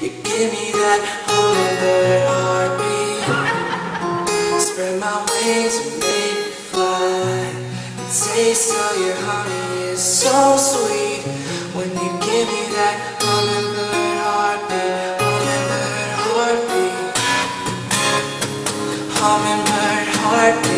You give me that hummingbird heartbeat. Spread my wings and make me fly. The taste of your honey is so sweet. When you give me that hummingbird heartbeat, hummingbird heartbeat, hummingbird heartbeat.